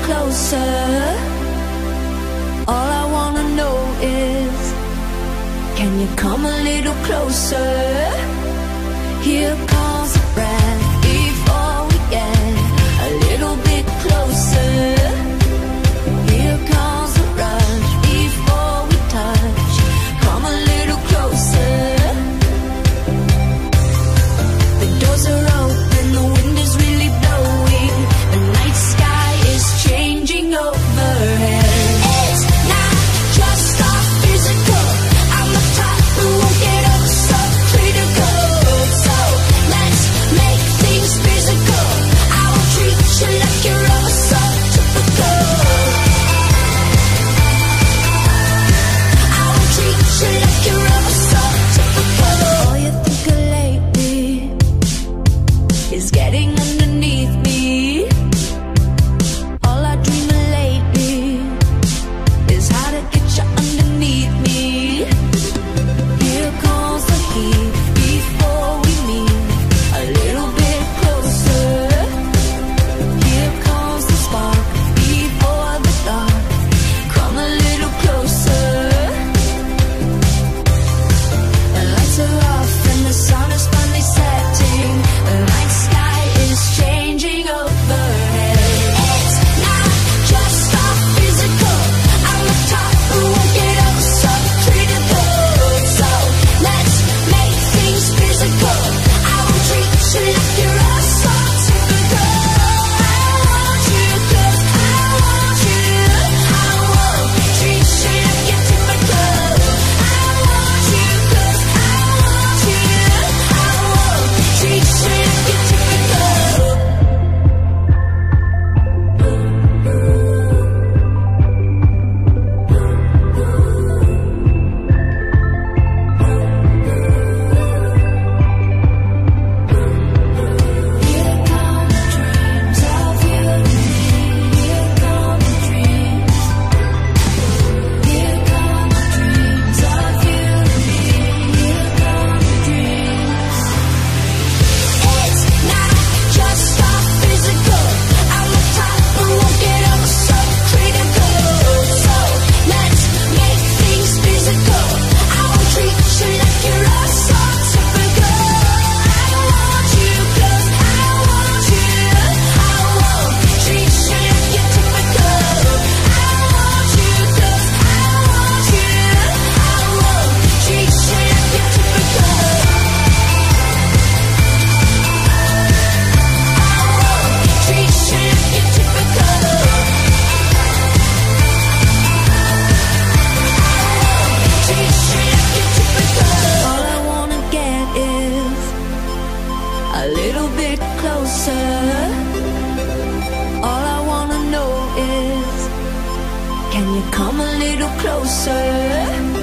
closer. All I wanna know is, can you come a little closer? Here comes the breath before we get a little bit closer. Here comes the rush before we touch. Come a little closer. The doors are open, the wind is really blowing. The night sky is changing overhead. It's not just our physical. I'm the type who won't get up so critical. So let's make things physical. I will treat you like you're all so typical. I will treat you like you're all so typical. All you think of lately is getting underneath me. All I dream of lately is how to get you underneath me. Here comes the heat before we meet a little bit closer. Here comes the spark before the dark. Come a little closer. The lights are off and the sun is finally setting. The night sky is changing overhead. It's not just our physical. I'm the type who won't get up so critical. So let's make things physical. I will treat you like you're all so typical. I want you 'cause I want you. I won't treat you like you're typical. I want you 'cause I want you. I won't treat you like you're typical. Here come the dreams of you and me. Here come the dreams. Here come the dreams of you and me. Here come the dreams. It's not just our physical. I'm the type who won't get up so critical. So let's make things physical. I won't treat you like you're all so typical. I want you 'cause I want you. I won't treat you like you're typical. I want you 'cause I want you. I won't treat you like you're typical. Treat you like you're typical. Treat you like you're typical. All I wanna get is a little bit closer. All I wanna know is, can you come a little closer?